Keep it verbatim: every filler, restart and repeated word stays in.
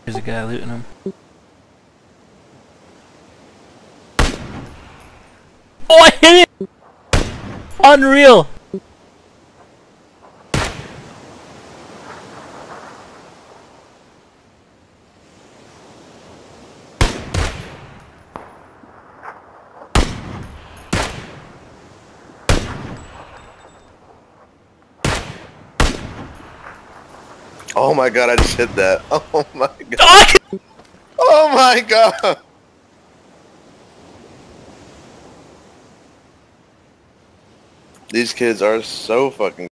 There's a guy looting him. Oh, I hit it! Unreal! Oh my god, I just hit that. Oh my god. Oh my god. These kids are so fucking